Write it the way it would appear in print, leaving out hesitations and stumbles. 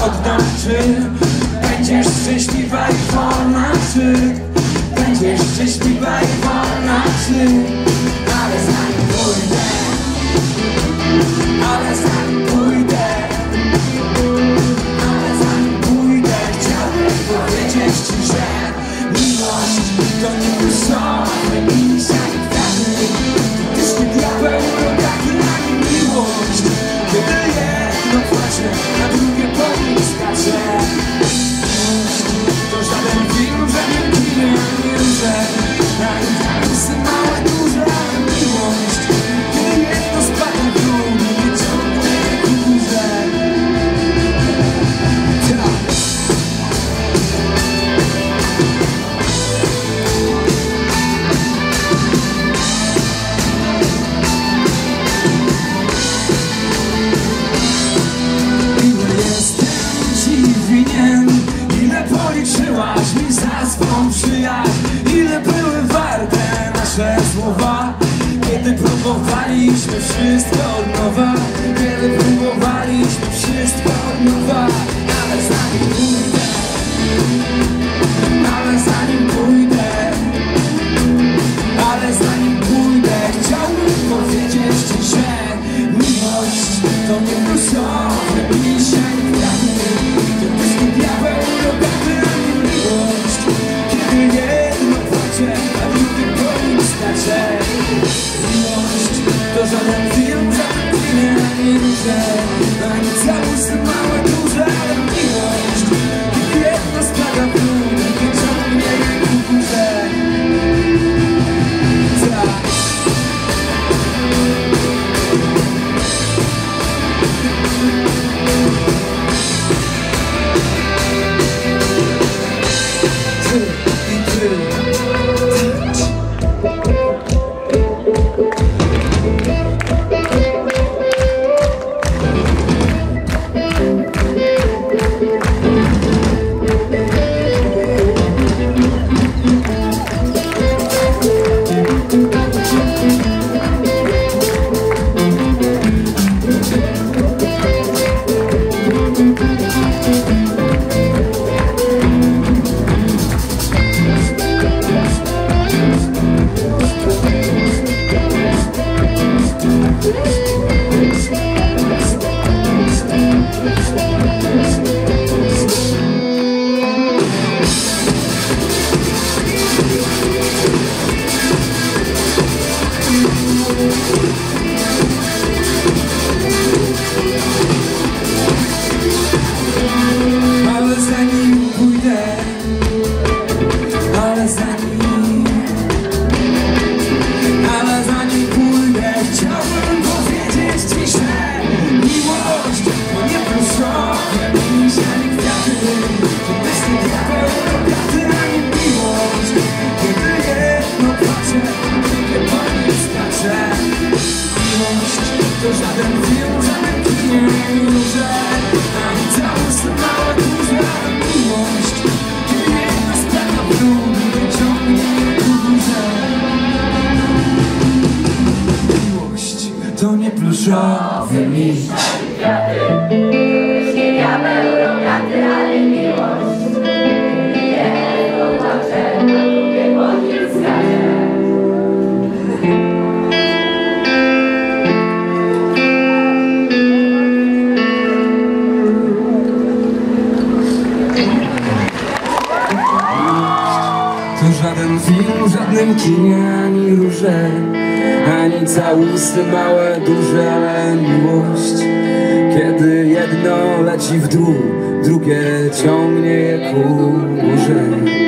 oddam. Czy będziesz szczęśliwa i wolna? Czy będziesz szczęśliwa i wolna? Czy ale zanim pójdę, ale zanim pójdę, ale zanim pójdę, chciałbym powiedzieć ci, że miłość to nie pulsowy misja i kwiaty. Tyż nie diabeł, rogaty, ani miłość. Kiedy jedno płacze, a drugie po nim skacze. Miłość to żaden film, żaden kinie, ani róże, ani tańce małe, duże, ale miłość. Kiedy jedno spada w dół, nie ciągnie ku górze. Policzyłaś mi za swą przyjaźń. Ile były warte nasze słowa, kiedy próbowaliśmy wszystko od nowa, kiedy próbowaliśmy wszystko od nowa. Ale zanim pójdę, ale zanim pójdę, ale zanim pójdę, chciałbym powiedzieć ci, że miłość to nie pulsowy misia i kwiaty. To pyszny diabeł, rogaty, ani miłość. Kiedy jedno płacze, a drugie po nim skacze. Miłość to żaden film, żaden kinie, ani róże, ani całusy małe, duże, ale miłość. Kiedy jedno spada w dół, nie ciągnie ku górze. Tak. Ale zanim pójdę, ale zanim pójdę, chciałbym powiedzieć ci, że miłość to nie pluszowe misia i kwiaty. To pyszny diabeł, rogaty, ani miłość. Kiedy jedno płacze, a drugie po nim skacze. Miłość to żaden film, żaden kinie, ani róże, ani całusy małe, duże, ale miłość. Kiedy jedno spada w dół, nie ciągnie ku górze. Miłość to nie pluszowy miś. Nie diabeł, rogaty, ale miłość. Jedno płacze, a drugie po nim skacze. To żaden film, żadnym kinie, ani róże, ani całusy małe, duże, ale miłość. Kiedy jedno leci w dół, drugie ciągnie je ku górze.